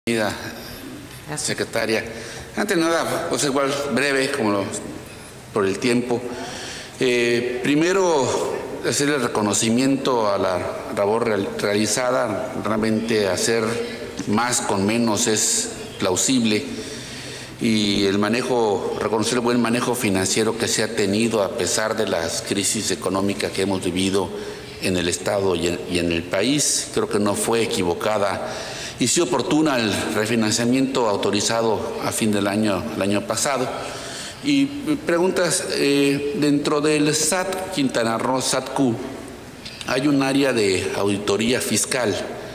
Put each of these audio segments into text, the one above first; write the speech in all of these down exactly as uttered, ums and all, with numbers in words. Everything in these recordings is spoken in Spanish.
Querida secretaria, antes de nada, pues igual breve, como lo, por el tiempo. Eh, primero, hacer el reconocimiento a la labor real, realizada. Realmente hacer más con menos es plausible, y el manejo, reconocer el buen manejo financiero que se ha tenido a pesar de las crisis económicas que hemos vivido en el Estado y en, y en el país. Creo que no fue equivocada y sí oportuna el refinanciamiento autorizado a fin del año, el año pasado. Y preguntas, eh, dentro del S A T Quintana Roo, S A T Q, hay un área de auditoría fiscal.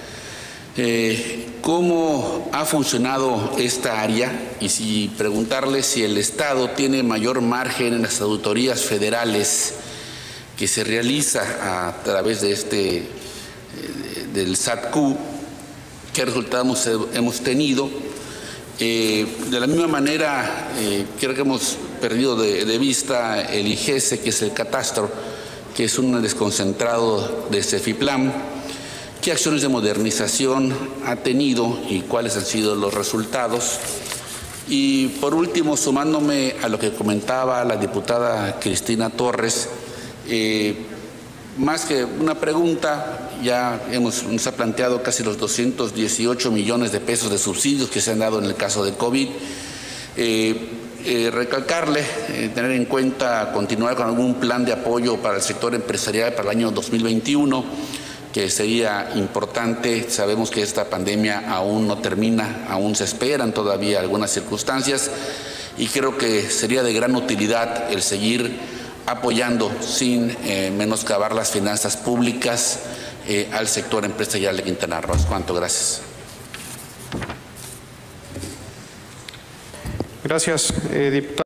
Eh, ¿Cómo ha funcionado esta área? Y si preguntarle si el Estado tiene mayor margen en las auditorías federales que se realiza a través de este, eh, del S A T Q, ¿qué resultados hemos tenido? Eh, de la misma manera, eh, creo que hemos perdido de, de vista el I G E S E, que es el catastro, que es un desconcentrado de Cefiplan. ¿Qué acciones de modernización ha tenido y cuáles han sido los resultados? Y por último, sumándome a lo que comentaba la diputada Cristina Torres, eh, más que una pregunta, ya hemos, nos ha planteado casi los doscientos dieciocho millones de pesos de subsidios que se han dado en el caso de COVID. Eh, eh, recalcarle, eh, tener en cuenta continuar con algún plan de apoyo para el sector empresarial para el año dos mil veintiuno, que sería importante. Sabemos que esta pandemia aún no termina, aún se esperan todavía algunas circunstancias, y creo que sería de gran utilidad el seguir apoyando sin eh, menoscabar las finanzas públicas eh, al sector empresarial de Quintana Roo. ¿Cuánto? Gracias. Gracias, eh, diputado.